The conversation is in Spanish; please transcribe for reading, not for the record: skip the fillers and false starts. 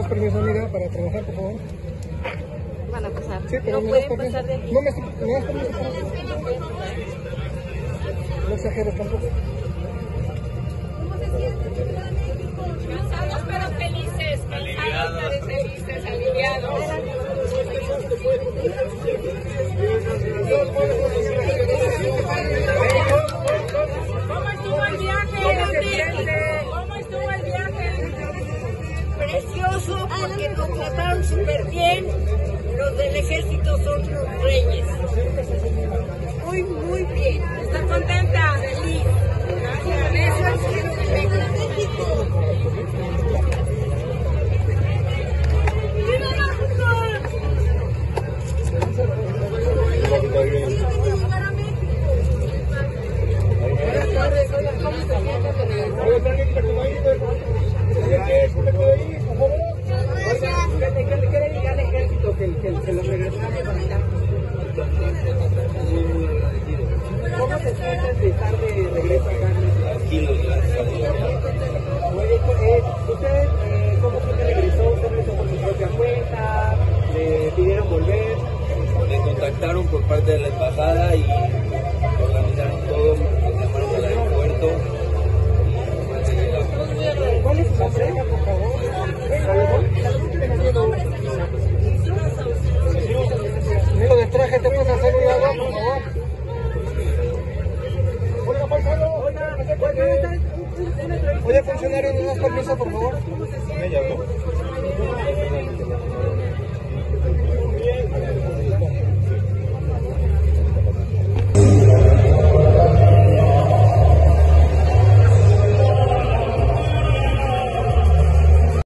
das permiso, amiga, para trabajar, por favor? Van a pasar. Sí, pero no me das pueden permiso. pasar de aquí. No me das permiso. No exageres tampoco. Cansados pero felices, cansados pero felices, aliviados. ¿Cómo estuvo el viaje? ¿Cómo estuvo el viaje? Precioso, porque nos trataron súper bien. Los del ejército son los reyes. Muy, muy bien. ¿Está contenta? Feliz. Gracias. Eso es quiero de México. ¡Viva México! Buenas tardes, oiga, ¿cómo se siente? Oiga, traigan que tu marido, por favor. Oiga, ¿qué le diga al ejército que lo regresamos para allá? ¿Cómo se siente de estar de regreso acá? Tranquilos, gracias a Dios. ¿Usted cómo fue que regresó? ¿Usted regresó por su propia cuenta? ¿Le pidieron volver? Me contactaron por parte de la embajada y organizaron todo, me llamaron al aeropuerto. ¿Cuál es su nombre, por favor? Amigo de traje, ¿te puedes hacer un lado, por favor? Oiga, paisano. Oye, funcionario, ¿me das permiso, por favor?